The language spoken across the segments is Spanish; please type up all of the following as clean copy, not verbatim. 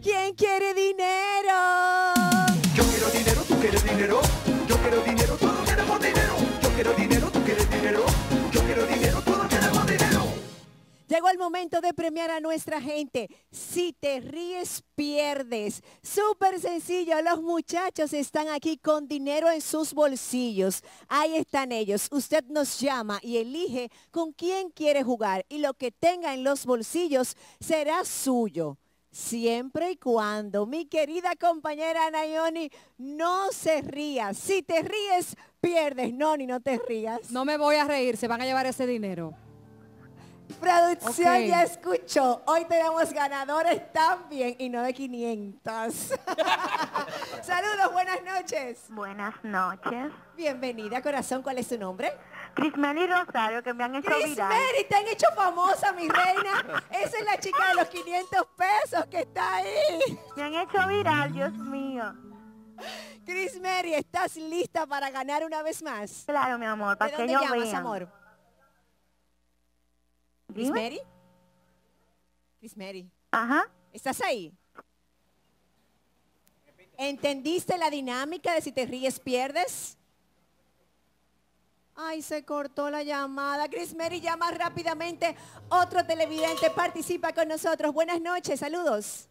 ¿Quién quiere dinero? Yo quiero dinero, tú quieres dinero. Yo quiero dinero, todos queremos dinero. Yo quiero dinero, tú quieres dinero. Yo quiero dinero, todos queremos dinero. Llegó el momento de premiar a nuestra gente. Si te ríes, pierdes. Súper sencillo. Los muchachos están aquí con dinero en sus bolsillos. Ahí están ellos. Usted nos llama y elige con quién quiere jugar. Y lo que tenga en los bolsillos será suyo. Siempre y cuando mi querida compañera Nayoni no se ría. Si te ríes, pierdes. Noni, no te rías. No me voy a reír, se van a llevar ese dinero. Producción Ok. ya escuchó. Hoy tenemos ganadores también y no de 500. Saludos, buenas noches. Buenas noches. Bienvenida, corazón. ¿Cuál es tu nombre? Crismeli Rosario, que me han hecho Chris viral. Mary, te han hecho famosa, mi reina. Esa es la chica de los 500 pesos que está ahí. Me han hecho viral, Dios mío. Chris Mary, ¿estás lista para ganar una vez más? Claro, mi amor, ¿De para que dónde ellos llamas, vean. amor? Chris Dime. Mary. Chris Mary, Ajá. ¿estás ahí? ¿Entendiste la dinámica de si te ríes, pierdes? Ay, se cortó la llamada. Chris Mary, llama rápidamente. Otro televidente participa con nosotros. Buenas noches, saludos.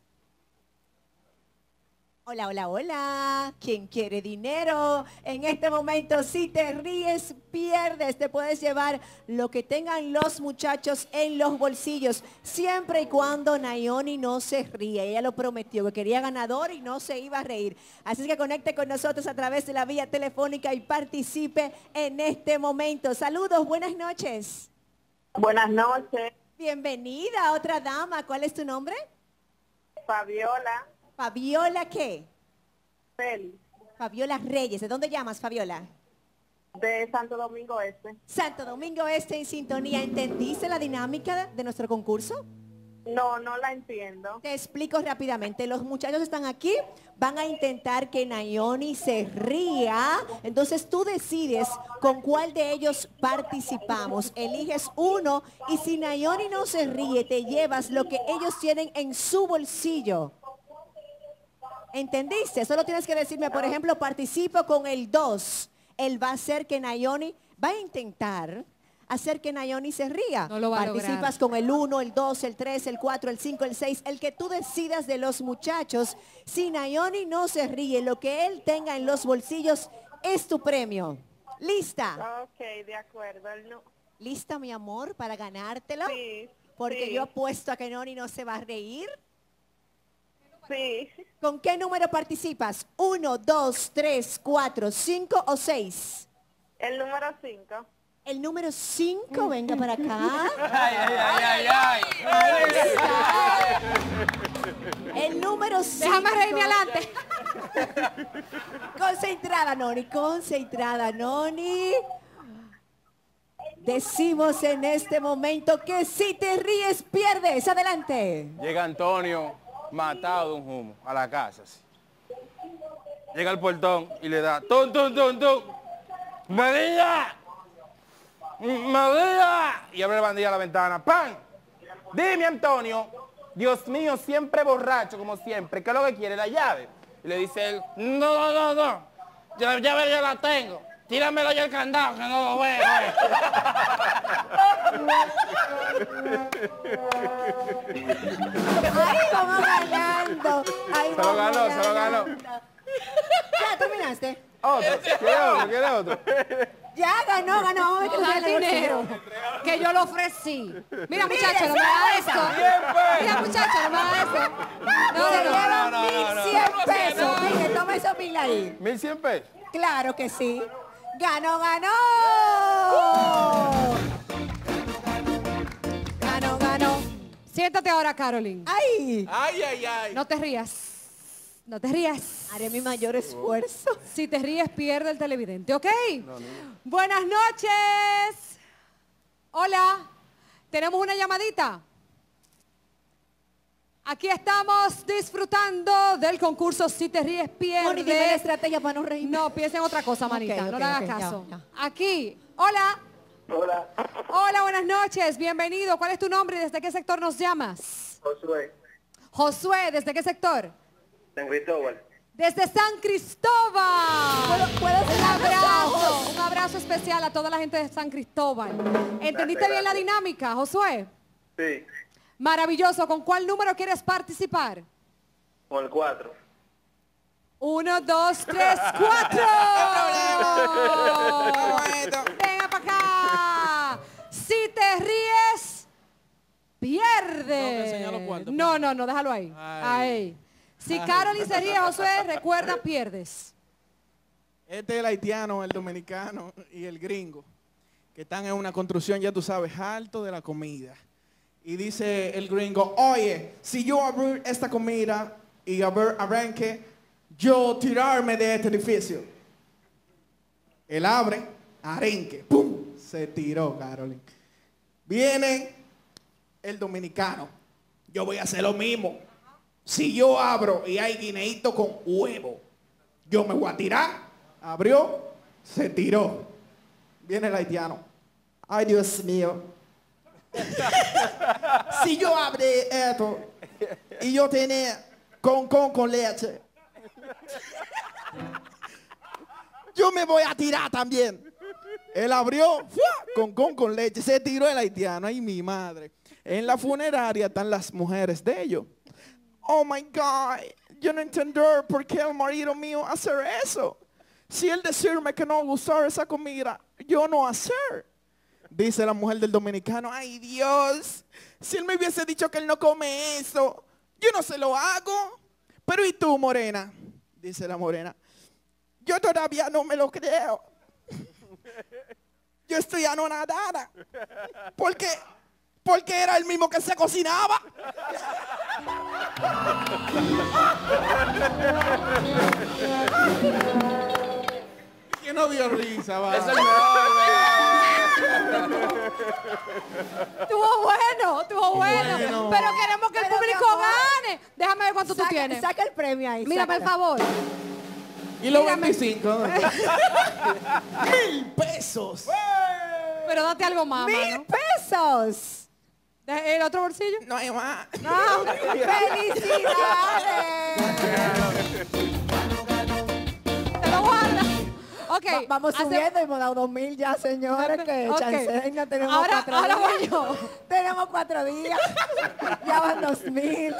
Hola, hola, hola. ¿Quién quiere dinero? En este momento, si te ríes, pierdes. Te puedes llevar lo que tengan los muchachos en los bolsillos, siempre y cuando Nayoni no se ríe. Ella lo prometió, que quería ganador y no se iba a reír. Así es que conecte con nosotros a través de la vía telefónica y participe en este momento. Saludos, buenas noches. Buenas noches, Bienvenida, otra dama. ¿Cuál es tu nombre? Fabiola Fabiola, ¿qué? Félix, Fabiola Reyes. ¿De dónde llamas, Fabiola? de Santo Domingo Este. Santo Domingo Este en sintonía. ¿Entendiste la dinámica de nuestro concurso? No, no la entiendo. Te explico rápidamente. Los muchachos están aquí, van a intentar que Nayoni se ría. Entonces tú decides con cuál de ellos participamos. Eliges uno y si Nayoni no se ríe, te llevas lo que ellos tienen en su bolsillo. ¿Entendiste? Solo tienes que decirme, por ejemplo, participo con el 2. Él va a hacer que Nayoni, va a intentar hacer que Nayoni se ría. No lo va a Participas lograr. con el 1, el 2, el 3, el 4, el 5, el 6, el que tú decidas de los muchachos. Si Nayoni no se ríe, lo que él tenga en los bolsillos es tu premio. ¿Lista? Ok, de acuerdo. ¿Lista, mi amor, para ganártelo? Sí, Porque sí. yo apuesto a que Noni no se va a reír. Sí, ¿Con qué número participas? 1, 2, 3, 4, 5 o 6. el número 5. El número 5, venga para acá. El número 5. Déjame reírme adelante. Concentrada, Noni, concentrada, Noni. Decimos en este momento que si te ríes, pierdes. Adelante. Llega Antonio, matado de un humo, a la casa. Así. Llega al portón y le da, ¡tum, tum, tum, tum! ¡María! ¡María! Y abre la bandilla a la ventana, ¡pam! Dime, Antonio, Dios mío, siempre borracho, como siempre, ¿qué es lo que quiere? ¿La llave? Y le dice él, no, yo la llave ya la tengo. Tíramelo ya el candado, que no lo veo. Ahí vamos ganando. Ahí Se lo vamos ganó, se lo ganó. ganando. ¿Ya terminaste? Otro, ¿quiere otro? Ya ganó. Vamos a ver qué No le da sale el dinero, bolsillo. que yo lo ofrecí. Mira, muchacho, no me hagas eso. Mira, muchacho, no me hagas eso. Se llevan no, 1.100 pesos. Mire, toma esa pila ahí. 1.100 pesos. Claro que sí. ¡Ganó! Ganó. Siéntate ahora, Caroline. ¡Ay! No te rías. No te rías. Haré mi mayor esfuerzo. Si te ríes, pierde el televidente, ¿ok? Buenas noches. Hola. ¿Tenemos una llamadita? Aquí estamos disfrutando del concurso Si te ríes, Moni, dime la pierdes. estrategia para no reírme. No, piensa en otra cosa, manita. Ok, no le hagas ok, ya, caso. ya. Aquí. Hola. Hola, Hola, buenas noches. Bienvenido. ¿Cuál es tu nombre y desde qué sector nos llamas? Josué. Josué, ¿desde qué sector? San Cristóbal. Desde San Cristóbal. ¿Puedo cerrar los ojos? Un abrazo especial a toda la gente de San Cristóbal. ¿Entendiste bien la dinámica, Josué? Sí, Maravilloso. ¿Con cuál número quieres participar? con el 4. 1, 2, 3, 4. Venga para acá. Si te ríes, pierdes. No, déjalo ahí. Ahí. Si Carolyn se ríe, Josué, recuerda, pierdes. Este es el haitiano, el dominicano y el gringo, que están en una construcción, ya tú sabes, alto de la comida. Y dice el gringo, oye, si yo abrir esta comida y arranque, yo tirarme de este edificio. Él abre, arranque, ¡pum! Se tiró, Carolyn. Viene el dominicano. Yo voy a hacer lo mismo. Si yo abro y hay guineíto con huevo, yo me voy a tirar. Abrió, se tiró. Viene el haitiano. Ay, Dios mío. Si yo abrí esto y yo tenía con leche, yo me voy a tirar también. Él abrió con leche, se tiró el haitiano. Ay, mi madre. En la funeraria están las mujeres de ellos. Oh my God, yo no entender por qué el marido mío hacer eso. Si él decirme que no gustar esa comida, yo no hacer. Dice la mujer del dominicano, ay Dios, si él me hubiese dicho que él no come eso, yo no se lo hago. Pero ¿y tú, morena? Dice la morena, yo todavía no me lo creo. Yo estoy anonadada. Porque era el mismo que se cocinaba. ¿Quién no dio risa? Va? Es el mejor, Estuvo bueno. Pero queremos que el Pero, público mi amor, gane. Déjame ver cuánto tú tienes. Saca el premio ahí. Mira, por sácalo. favor. Y los Dígame. 25. ¿no? 1,000 pesos. Pero date algo más, mano. ¡1,000 pesos! ¿El otro bolsillo? No hay más. No. ¡Felicidades! Te lo guardas. Ok. Vamos hace- subiendo, hemos dado 2,000 ya, señores, que Ok. chancen, tenemos Ahora 4 días. voy yo. Tenemos 4 días. Ya van 2,000.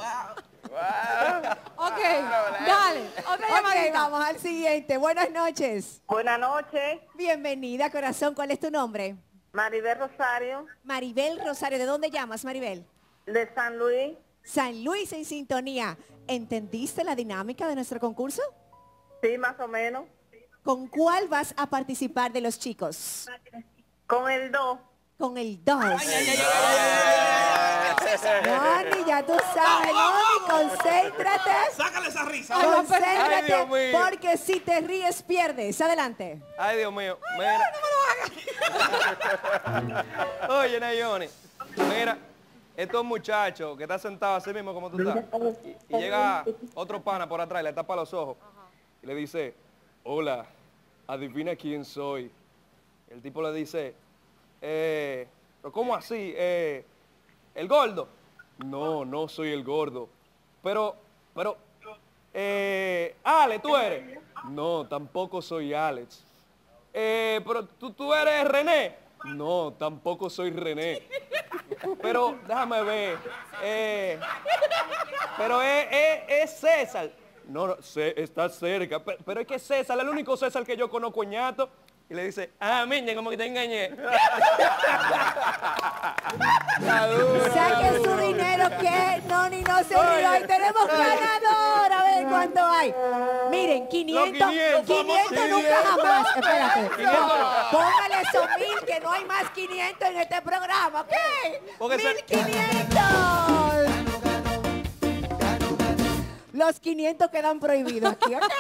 Ok, dale. Otra Ok, llamadita. vamos al siguiente. Buenas noches. Buenas noches, Bienvenida, corazón. ¿Cuál es tu nombre? Maribel Rosario, Maribel Rosario. ¿De dónde llamas, Maribel? de San Luis. San Luis en sintonía. ¿Entendiste la dinámica de nuestro concurso? Sí, más o menos. ¿Con cuál vas a participar de los chicos? Con el 2. Con el 2. Noni, ya tú sabes, Noni, concéntrate. Sácale esa risa. Ay, Dios Concéntrate, mío. porque si te ríes, pierdes. Adelante. Ay, Dios mío. Mira. Oye, Nayoni. Mira, estos muchachos que están sentados así mismo como tú estás. Y llega otro pana por atrás y le tapa los ojos. Y le dice, hola, adivina quién soy. El tipo le dice, ¿pero cómo así? ¿El gordo? No, no soy el gordo. Pero, Ale, ¿tú eres? No, tampoco soy Alex. Pero ¿tú eres René? No, tampoco soy René. Pero déjame ver. Pero es César. No, está cerca. Pero es que César, el único César que yo conozco, ñato. Y le dice, miña, como que te engañé. Saquen su dinero que Noni no se rió. Y tenemos ganador. A ver cuánto hay. Miren, 500 nunca jamás. Espérate. 500 no. Póngale esos 1,000 que no hay más 500 en este programa, ¿ok? Porque se- 1,500. Los 500 quedan prohibidos aquí, ¿ok?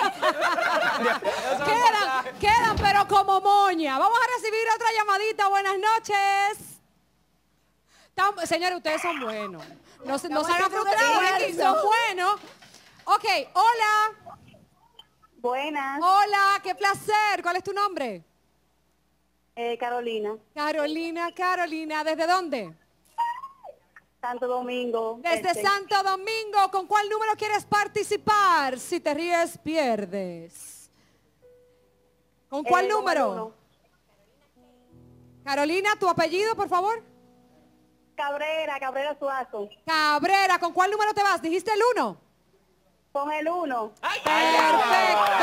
Quedan, pero como moña. Vamos a recibir otra llamadita. Buenas noches. Señores, ustedes son buenos. No se Estamos hagan haciendo un frustrados aquí, esfuerzo. son buenos. Ok, hola. Buenas, Hola, qué placer. ¿Cuál es tu nombre? Carolina, Carolina. ¿Desde dónde? Santo Domingo. Desde Santo Domingo, ¿con cuál número quieres participar? Si te ríes, pierdes. ¿Con cuál Con el número? 1. Carolina, ¿tu apellido, por favor? Cabrera Suazo. Cabrera, ¿con cuál número te vas? ¿Dijiste el 1? Con el 1. ¡Perfecto!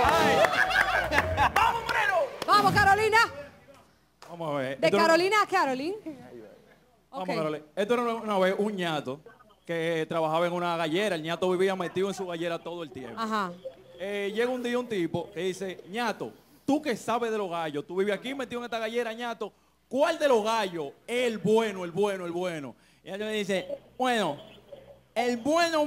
¡Vamos, Carolina! Vamos a ver. De Esto no- Carolina a Carolyn. Vamos Ok. a darle. Esto era una vez un ñato que trabajaba en una gallera. El ñato vivía metido en su gallera todo el tiempo. Ajá. Llega un día un tipo que dice, ñato, tú que sabes de los gallos, tú vives aquí metido en esta gallera, ñato, ¿cuál de los gallos es el bueno, el bueno, el bueno? Y él le dice, bueno, el bueno,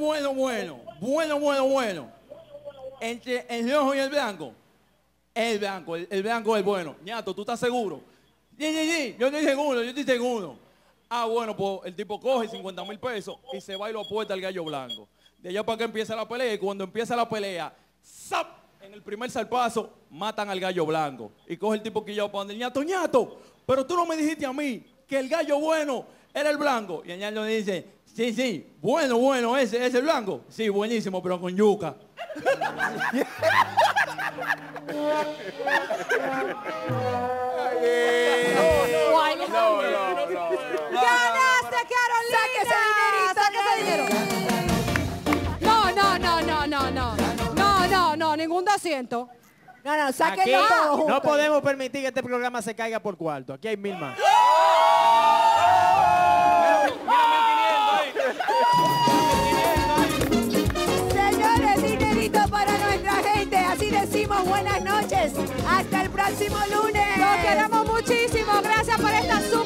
entre el rojo y el blanco. El blanco es el bueno. Ñato, ¿tú estás seguro? Sí, yo estoy seguro. Ah, bueno, pues el tipo coge 50,000 pesos y se va y lo apuesta al gallo blanco. De allá para que empieza la pelea, y cuando empieza la pelea, ¡zap! En el primer salpazo, matan al gallo blanco. Y coge el tipo que ya para donde el ñato, ñato, pero tú no me dijiste a mí que el gallo bueno era el blanco. Y el ñato dice, sí, bueno, ese es el blanco. Sí, buenísimo, pero con yuca. ¡Ganaste, Carolina! Saque ese dinero. No, ningún 200. No, sáquenlo Aquí todo junto. no podemos permitir que este programa se caiga por cuarto. Aquí hay 1000 más. Señores, dinerito para nuestra gente. Así decimos buenas noches. Hasta el próximo lunes. Los queremos muchísimo. Gracias por esta super